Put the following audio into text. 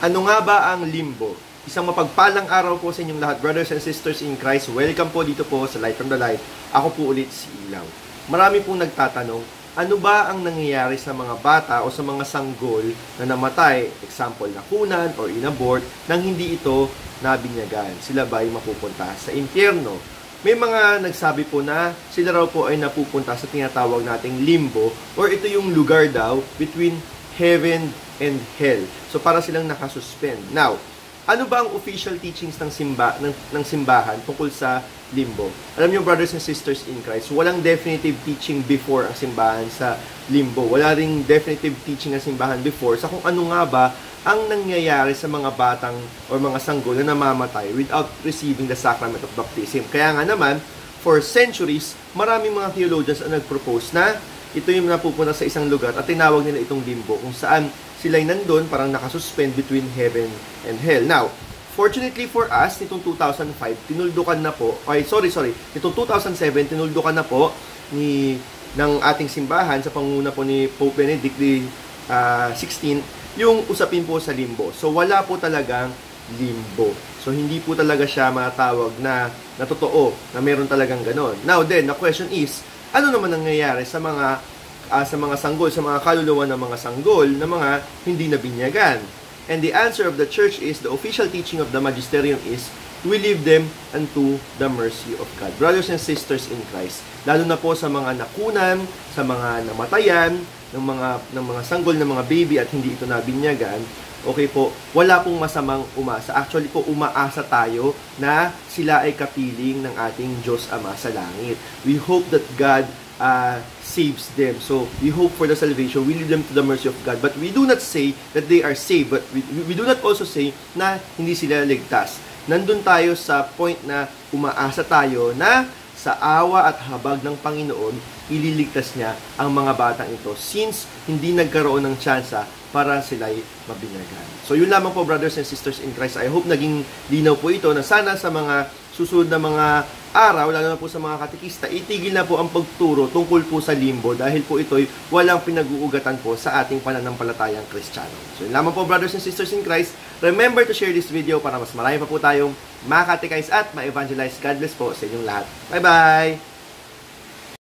Ano nga ba ang limbo? Isang mapagpalang araw po sa inyong lahat, brothers and sisters in Christ. Welcome po dito po sa Light from the Light. Ako po ulit si Ilaw. Marami pong nagtatanong, ano ba ang nangyayari sa mga bata o sa mga sanggol na namatay, example, nakunan or inabort, nang hindi ito nabinyagan? Sila ba ay mapupunta sa impyerno? May mga nagsabi po na sila raw po ay napupunta sa tinatawag nating limbo, or ito yung lugar daw between heaven and hell. So para silang nakasuspend. Now, ano ba ang official teachings ng simbahan tungkol sa limbo? Alam niyo, brothers and sisters in Christ, walang definitive teaching before ang simbahan sa limbo. Wala ring definitive teaching ang simbahan before sa kung ano nga ba ang nangyayari sa mga batang o mga sanggol na namamatay without receiving the sacrament of baptism. Kaya nga naman, for centuries, maraming mga theologians ang nag-propose na ito yung napupunta sa isang lugar at tinawag nila itong limbo, kung saan sila'y nandun, parang nakasuspend between heaven and hell. Now, fortunately for us, nitong 2005, tinuldukan na po, nitong 2007, tinuldukan na po ng ating simbahan sa pangunguna po ni Pope Benedict XVI, yung usapin po sa limbo. So, wala po talagang limbo. So, hindi po talaga siya matawag na totoo, na meron talagang ganon. Now, then, the question is, ano naman nangyayari sa mga sanggol, sa mga kaluluwa ng mga sanggol na mga hindi nabinyagan? And the answer of the church is, the official teaching of the magisterium is, we leave them unto the mercy of God. Brothers and sisters in Christ, lalo na po sa mga nakunan, sa mga namatayan, ng mga sanggol, ng mga baby at hindi ito nabinyagan, okay po, wala pong masamang umasa. Actually po, umaasa tayo na sila ay kapiling ng ating Diyos Ama sa langit. We hope that God saves them. So, we hope for the salvation. We leave them to the mercy of God. But we do not say that they are saved. But we do not also say na hindi sila ligtas. Nandun tayo sa point na umaasa tayo na sa awa at habag ng Panginoon, ililigtas niya ang mga batang ito since hindi nagkaroon ng tsansa para sila'y mabinyagan. So yun lamang po, brothers and sisters in Christ. I hope naging linaw po ito na sana sa mga susunod na mga araw, lalo na po sa mga katekista, itigil na po ang pagturo tungkol po sa limbo dahil po ito'y walang pinag-uugatan po sa ating pananampalatayang Kristiyano. So yun lamang po, brothers and sisters in Christ. Remember to share this video para mas marami pa po tayong makatekais at ma-evangelize. God bless po sa inyong lahat. Bye-bye!